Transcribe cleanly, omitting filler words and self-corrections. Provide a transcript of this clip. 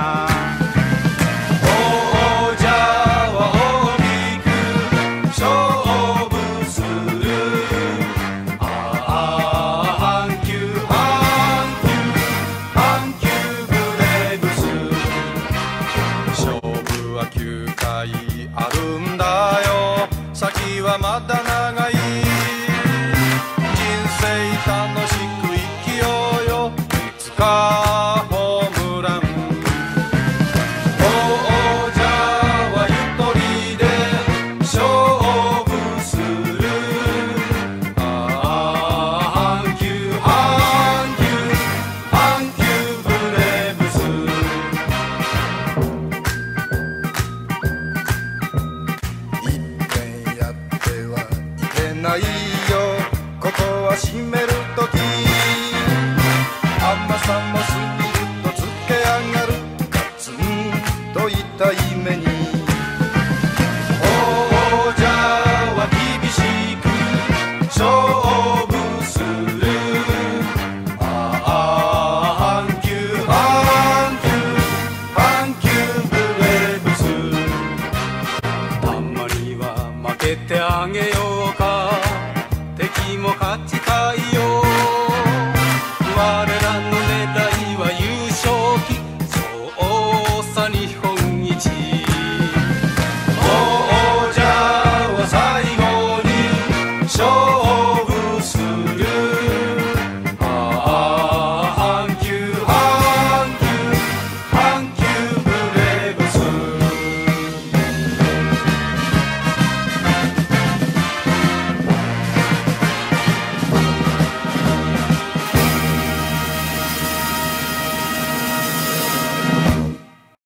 王者は大きく勝負する。阪急ブレーブス。勝負は9回あるんだよ。先はまだ長い。人生楽しく生きようよ。いつかホームラン。王者は一人で勝負する。阪急ブレーブス。一遍やってはいけないよ。ここは締めるとき。甘さも過ぎるとつけ上がる。ガツンと痛い目に。王者は厳しく勝負する。阪急ブレーブス。たまには負けてあげようか。敵も勝ちたいよ。我らの狙いは優勝旗。そうさ日本